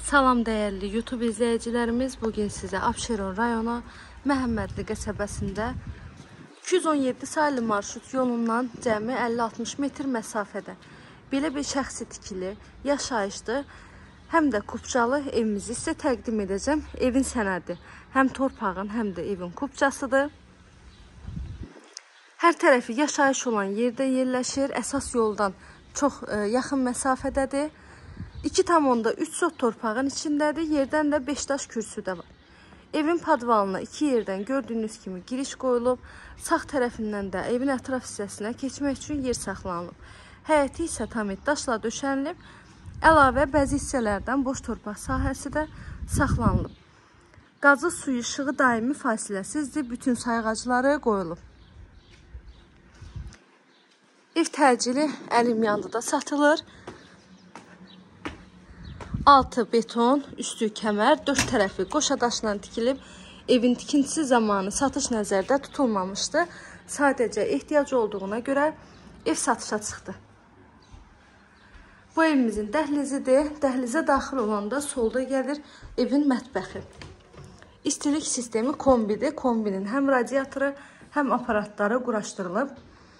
Salam dəyərli YouTube izləyicilərimiz, bugün sizə Abşeron rayonu Məhəmmədli qəsəbəsində 217 saylı marşrut yolundan cəmi 50-60 metr məsafədə belə bir şəxsi tikili, yaşayışlı, həm də kupçalı evimizi sizə təqdim edəcəm. Evin sənədi həm torpağın, həm də evin kupçasıdır. Hər tərəfi yaşayış olan yerdə yerləşir, əsas yoldan çox yaxın məsafədədir. 2,3 sot torpağın içindədir, yerdən də 5 daş kürsü də var. Evin padvalına 2 yerdən gördüyünüz kimi giriş qoyulub, sağ tərəfindən də evin ətraf hissəsinə keçmək üçün yer saxlanılıb. Həyəti isə tamid daşla döşənilib, əlavə bəzi hissələrdən boş torpaq sahəsi də saxlanılıb. Qazı suyu işığı daimi fasiləsizdir, bütün sayğacları qoyulub. Ev təcili əlim yandıda satılır. Altı beton, üstü kəmər, dörd tərəfi qoşa daşla tikilib. Evin tikintisi zamanı satış nəzərdə tutulmamışdı. Sadəcə ehtiyac olduğuna görə ev satışa çıxdı. Bu evimizin dəhlizidir. Dəhlizə daxil olanda solda gəlir evin mətbəxi. İstilik sistemi kombidir. Kombinin həm radiatoru, həm aparatları quraşdırılıb.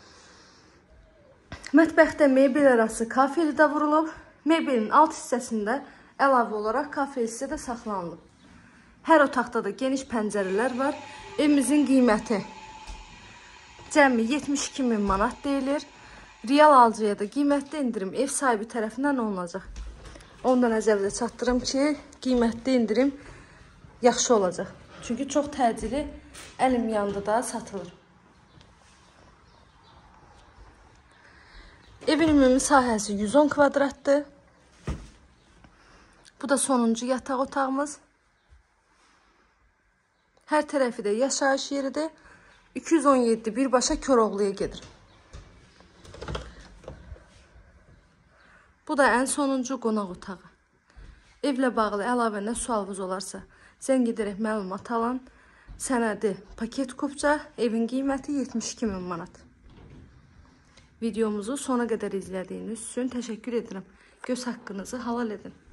Mətbəxdə mebel arası kafeli də vurulub. Mebelin alt hissəsində əlavə olaraq kafel hissə də saxlanılıb. Hər otaqda da geniş pəncərələr var. Evimizin qiyməti cəmi 72.000 manat deyilir. Real alıcıya da qiymətli indirim ev sahibi tərəfindən olunacaq. Ondan əvvəl çatdırım ki, qiymətli indirim yaxşı olacaq. Çünki çox təcili əlim yandıda satılır. Evin ümumi sahəsi 110 kvadratdır. Bu da sonuncu yataq otağımız. Hər tərəfi də yaşayış yeridir. 217 birbaşa Koroğluya gedir. Bu da ən sonuncu qonaq otağı. Evlə bağlı əlavə nə sualınız olarsa, zəng edərək məlumat alın. Sənədi paket kupça, evin qiyməti 72.000 manat. Videomuzu sona qədər izlədiyiniz üçün təşəkkür edirəm. Göz haqqınızı halal edin.